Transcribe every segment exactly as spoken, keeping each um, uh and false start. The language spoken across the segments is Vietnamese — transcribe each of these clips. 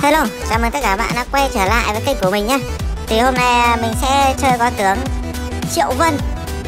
Hello, chào mừng tất cả các bạn đã quay trở lại với kênh của mình nhé. Thì hôm nay mình sẽ chơi con tướng Triệu Vân.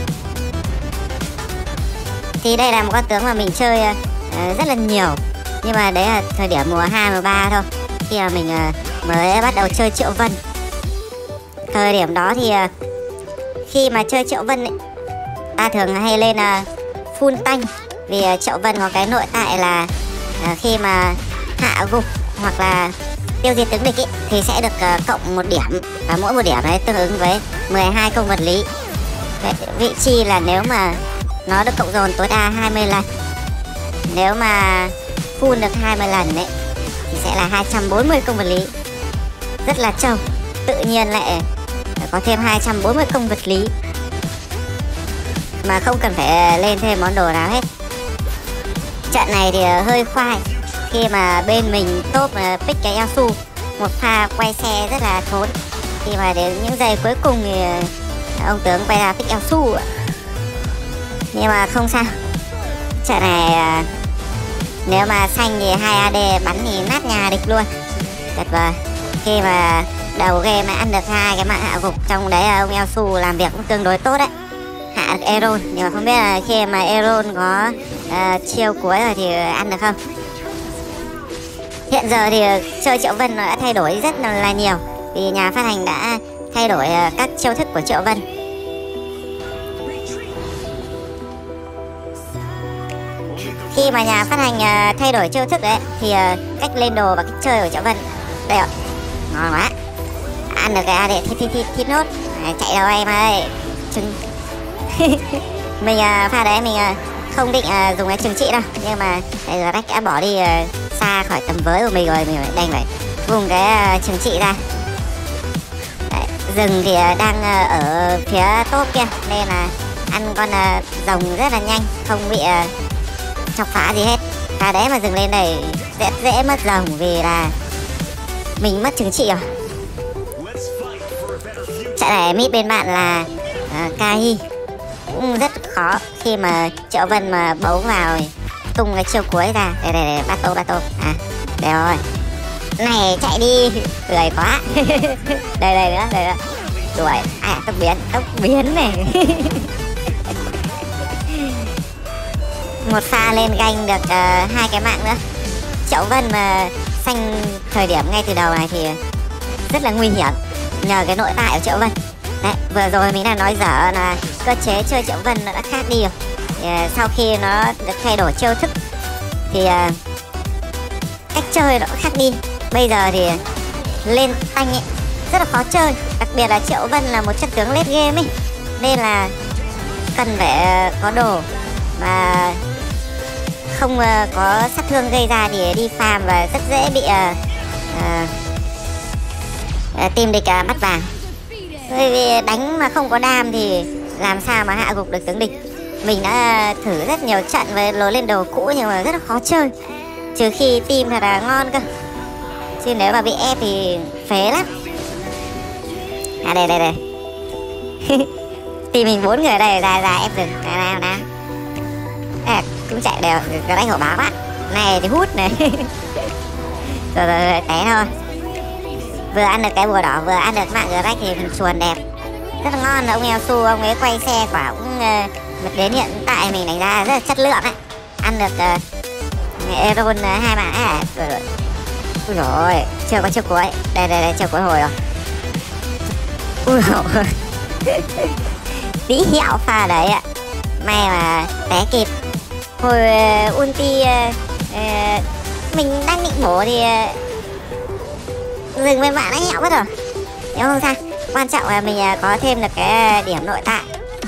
Thì đây là một con tướng mà mình chơi uh, rất là nhiều. Nhưng mà đấy là thời điểm mùa hai, mùa ba thôi, khi mà mình uh, mới bắt đầu chơi Triệu Vân. Thời điểm đó thì uh, khi mà chơi Triệu Vân ấy, ta thường hay lên uh, full tanh. Vì uh, Triệu Vân có cái nội tại là uh, khi mà hạ gục hoặc là tiêu diệt tướng địch ý, thì sẽ được uh, cộng một điểm, và mỗi một điểm đấy tương ứng với mười hai công vật lý. Vậy, vị trí là nếu mà nó được cộng dồn tối đa hai mươi lần, nếu mà full được hai mươi lần đấy thì sẽ là hai trăm bốn mươi công vật lý, rất là trâu. Tự nhiên lại có thêm hai trăm bốn mươi công vật lý mà không cần phải lên thêm món đồ nào hết. Trận này thì hơi khoai khi mà bên mình top pick cái Yasuo, một pha quay xe rất là thốn. Khi mà đến những giây cuối cùng thì ông tướng quay ra pick Yasuo, nhưng mà không sao. Trận này nếu mà xanh thì hai a đê bắn thì nát nhà địch luôn, tuyệt vời. Khi mà đầu game mà ăn được hai cái mạng hạ gục, trong đấy ông Yasuo làm việc cũng tương đối tốt đấy, hạ được Eron. Nhưng mà không biết là khi mà Eron có uh, chiêu cuối rồi thì ăn được không. Hiện giờ thì chơi Triệu Vân nó đã thay đổi rất là nhiều, vì nhà phát hành đã thay đổi các chiêu thức của Triệu Vân. Khi mà nhà phát hành thay đổi chiêu thức đấy thì cách lên đồ và cách chơi của Triệu Vân đây rồi, ngon quá. Ăn được cái A để thít thít thít thít nốt. À, chạy đâu em ơi. Trừng. Mình pha đấy mình không định dùng cái trừng trị đâu, nhưng mà Rách đã bỏ đi xa khỏi tầm với của mình rồi, mình phải đành phải vùng cái uh, trừng trị ra. Đấy, rừng thì uh, đang uh, ở phía top kia, nên là ăn con uh, rồng rất là nhanh, không bị uh, chọc phá gì hết. Và đấy mà dừng lên đây dễ, dễ mất rồng vì là mình mất trừng trị rồi. Trận này mid bên bạn là uh, Kai cũng rất khó khi mà Triệu Vân mà bấu vào tung cái chiêu cuối ra. Đây đây đây, battle battle. À, đây rồi. Này chạy đi, cười quá. Đây đây nữa, đây nữa. Đuổi. À, tốc biến, tốc biến này. Một pha lên ganh được uh, hai cái mạng nữa. Triệu Vân mà xanh thời điểm ngay từ đầu này thì rất là nguy hiểm, nhờ cái nội tại của Triệu Vân. Đấy, vừa rồi mình đã nói dở là cơ chế chơi Triệu Vân nó đã khác đi rồi. Thì, uh, sau khi nó được thay đổi chiêu thức thì uh, cách chơi nó cũng khác đi. Bây giờ thì lên tanh ấy rất là khó chơi, đặc biệt là Triệu Vân là một chất tướng late game ấy, nên là cần phải uh, có đồ mà không uh, có sát thương gây ra thì đi farm và rất dễ bị uh, uh, uh, team địch uh, bắt vàng. Bởi vì đánh mà không có đam thì làm sao mà hạ gục được tướng địch. Mình đã thử rất nhiều trận với lối lên đồ cũ nhưng mà rất là khó chơi, trừ khi team thật là ngon cơ, chứ nếu mà bị ép thì phế lắm. À đây đây đây. Team mình bốn người đây, ra ra ép rừng. Nào nào nào. À, cũng chạy đều, cái đánh hổ báo á. Này thì hút này. Rồi rồi rồi, té thôi. Vừa ăn được cái bùa đỏ, vừa ăn được mạng gờ rách thì mình chuồn đẹp, rất là ngon. Ông Yasuo ông ấy quay xe quả cũng uh, đến hiện tại mình đánh giá rất là chất lượng ấy. Ăn được uh, Eron uh, hai mạng à. Rồi rồi. Ui rồi, chưa có chiêu cuối. Đây đây đây, chiêu cuối hồi rồi. Ui rồi. Tí hẹo pha đấy ạ. May mà té kịp. Hồi uh, ulti uh, uh, mình đang định bổ thì uh, dừng bên bạn đã hẹo mất rồi. Nhưng không sao, quan trọng là mình có thêm được cái điểm nội tại.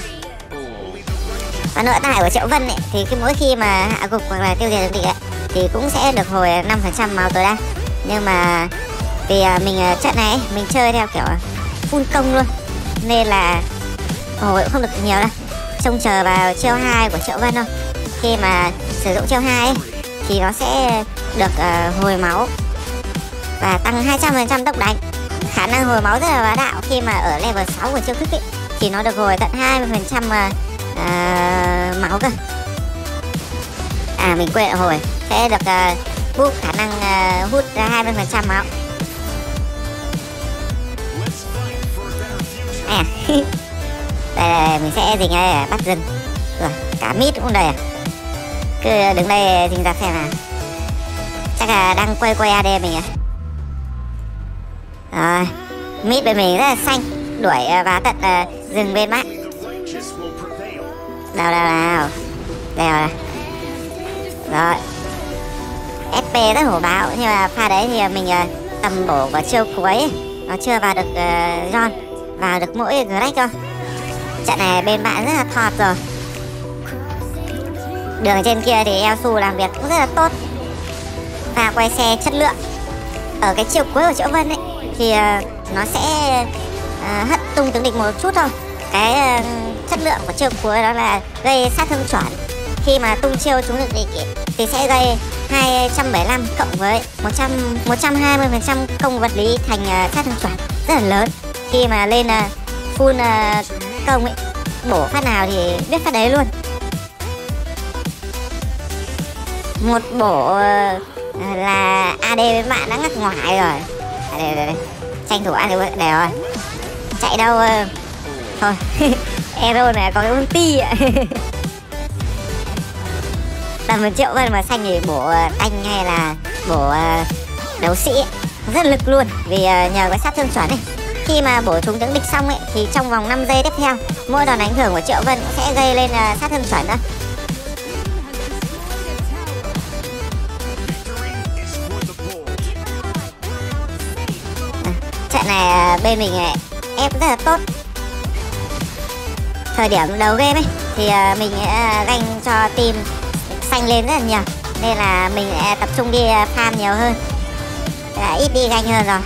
Và nội tại của Triệu Vân ấy, thì cái mỗi khi mà hạ gục hoặc là tiêu diệt được địch ấy, thì cũng sẽ được hồi năm phần trăm máu tối đa. Nhưng mà vì mình trận này mình chơi theo kiểu full công luôn, nên là hồi cũng không được nhiều đâu. Trông chờ vào chiêu hai của Triệu Vân thôi. Khi mà sử dụng chiêu hai ấy, thì nó sẽ được uh, hồi máu và tăng hai trăm phần trăm tốc đánh. Khả năng hồi máu rất là bá đạo. Khi mà ở level sáu của chiêu thức ấy, thì nó được hồi tận hai mươi phần trăm uh, uh, máu cơ. À mình quên hồi sẽ được uh, boost khả năng uh, hút ra hai mươi phần trăm máu. À. đây, đây, đây, mình sẽ dình đây bắt rừng. Rồi, cả mít cũng đây à. Cứ đứng đây dình ra xem nào. Chắc là đang quay quay a đê mình à. Rồi, mít bên mình rất là xanh, đuổi vào tận uh, rừng bên bạn. Đâu đâu nào. Đây rồi. Rồi. ép pê rất hổ báo, nhưng mà pha đấy thì mình uh, tầm bổ vào chiêu cuối ấy. Nó chưa vào được uh, John, vào được mỗi Greg thôi. Trận này bên bạn rất là thọt rồi. Đường trên kia thì Elsu làm việc cũng rất là tốt, và quay xe chất lượng. Ở cái chiều cuối của Triệu Vân ấy thì uh, nó sẽ uh, hất tung tướng địch một chút thôi. Cái uh, chất lượng của chiều cuối đó là gây sát thương chuẩn. Khi mà tung chiêu trúng được địch ấy, thì sẽ gây hai trăm bảy mươi lăm cộng với một trăm hai mươi phần trăm công vật lý thành uh, sát thương chuẩn rất là lớn. Khi mà lên uh, full uh, công ấy, bổ phát nào thì biết phát đấy luôn. Một bổ uh, là a đê với bạn đã ngắt ngoài rồi. À, đây, đây, đây. Tranh thủ a đê đây rồi. Chạy đâu uh... thôi. Aero này có cái ulti ạ. Tầm một triệu Vân mà xanh thì bổ uh, tanh hay là bổ uh, đấu sĩ ấy, rất lực luôn, vì uh, nhờ cái sát thương chuẩn ấy. Khi mà bổ trúng tướng địch xong ấy thì trong vòng năm giây tiếp theo, mỗi đòn ảnh hưởng của Triệu Vân sẽ gây lên uh, sát thương chuẩn đó. Trận này bên mình ép rất là tốt. Thời điểm đầu game ấy thì mình ganh cho team xanh lên rất là nhiều, nên là mình tập trung đi farm nhiều hơn, ít đi ganh hơn rồi.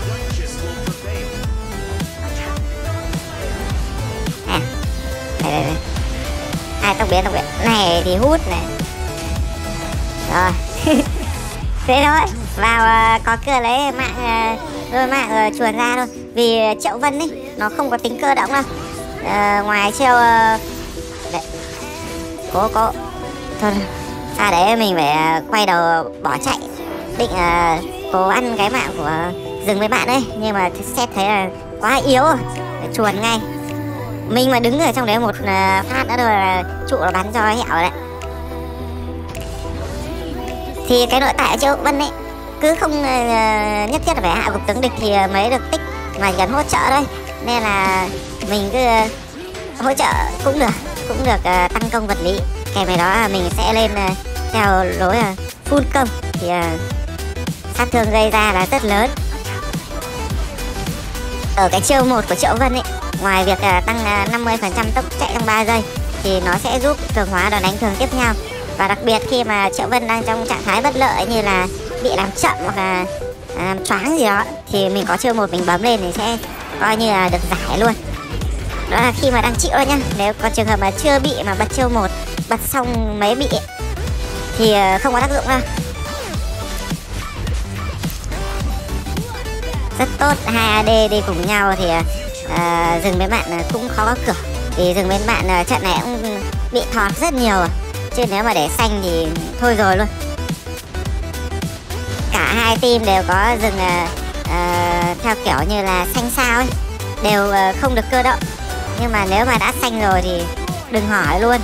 À, đây, đây, đây. À, tốc biến tốc biến này thì hút này rồi. Thế thôi, vào có cửa lấy mạng đôi mạng uh, chuồn ra thôi. Vì Triệu Vân ấy nó không có tính cơ động đâu. Uh, ngoài chiêu uh... đấy. Cố cố thôi, à đấy mình phải uh, quay đầu bỏ chạy, định uh, cố ăn cái mạng của rừng với bạn đấy, nhưng mà xét thấy là quá yếu rồi, chuồn ngay. Mình mà đứng ở trong đấy một uh, phát nữa rồi là trụ nó bắn cho hẹo đấy. Thì cái nội tại ở Triệu Vân ấy cứ không uh, nhất thiết là phải hạ gục tướng địch thì uh, mới được tích, mà chỉ cần hỗ trợ thôi. Nên là mình cứ uh, hỗ trợ cũng được, cũng được uh, tăng công vật lý. Kèm với đó là mình sẽ lên uh, theo lối uh, full công, thì uh, sát thương gây ra là rất lớn. Ở cái chiêu một của Triệu Vân ấy, ngoài việc uh, tăng uh, năm mươi phần trăm tốc chạy trong ba giây thì nó sẽ giúp cường hóa đòn đánh thường tiếp theo. Và đặc biệt khi mà Triệu Vân đang trong trạng thái bất lợi như là bị làm chậm hoặc là làm choáng gì đó, thì mình có chiêu một mình bấm lên thì sẽ coi như là được giải luôn. Đó là khi mà đang chịu thôi nhá. Nếu còn trường hợp mà chưa bị mà bật chiêu một, bật xong mấy bị thì không có tác dụng đâu. Rất tốt, hai a đê đi cùng nhau thì uh, rừng bên bạn cũng khó có cửa. Vì rừng bên bạn uh, trận này cũng bị thọt rất nhiều rồi. Chứ nếu mà để xanh thì thôi rồi luôn. Cả hai team đều có rừng uh, uh, theo kiểu như là xanh sao ấy, đều uh, không được cơ động. Nhưng mà nếu mà đã xanh rồi thì đừng hỏi luôn.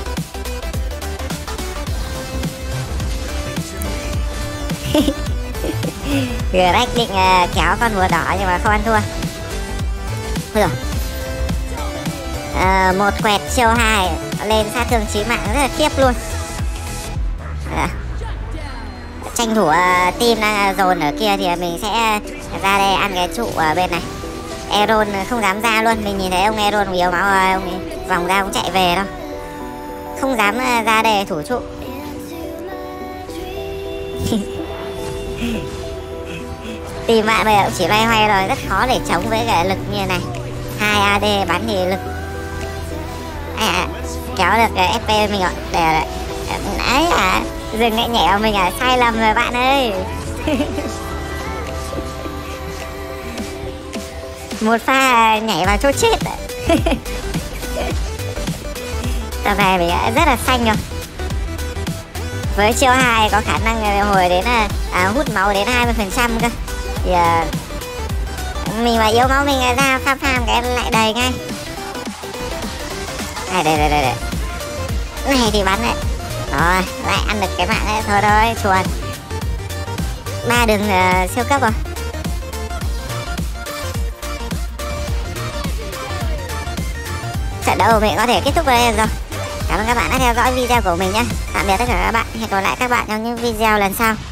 Greg định uh, kéo con bùa đỏ nhưng mà không ăn thua. Rồi. Uh, một quẹt chiêu hai lên sát thương chí mạng rất là khiếp luôn. À. Tranh thủ uh, team đang dồn ở kia thì mình sẽ ra đây ăn cái trụ ở bên này. Aeron không dám ra luôn, mình nhìn thấy ông Aeron yếu máu rồi, ông ấy vòng ra cũng chạy về đâu, không dám uh, ra đây thủ trụ. Team bạn bây giờ cũng chỉ loay hoay rồi, rất khó để chống với cái lực như này. Hai a đê bắn thì lực à, kéo được cái ép pê mình rồi. Để nãy à, dừng lại nhảy vào mình à, sai lầm rồi bạn ơi. Một pha nhảy vào chỗ chết. Tầm này mình rất là xanh rồi. Với chiêu hai có khả năng hồi đến là à, hút máu đến hai mươi phần trăm cơ. Thì à, mình mà yếu máu mình ra farm farm cái lại đầy ngay. Này đây đây đây đây. Này thì bắn đấy. Rồi, lại ăn được cái mạng đấy. Thôi thôi, chuồn. Ba đường uh, siêu cấp rồi. Trận đấu của mình có thể kết thúc ở đây rồi. Cảm ơn các bạn đã theo dõi video của mình nhé. Tạm biệt tất cả các bạn. Hẹn gặp lại các bạn trong những video lần sau.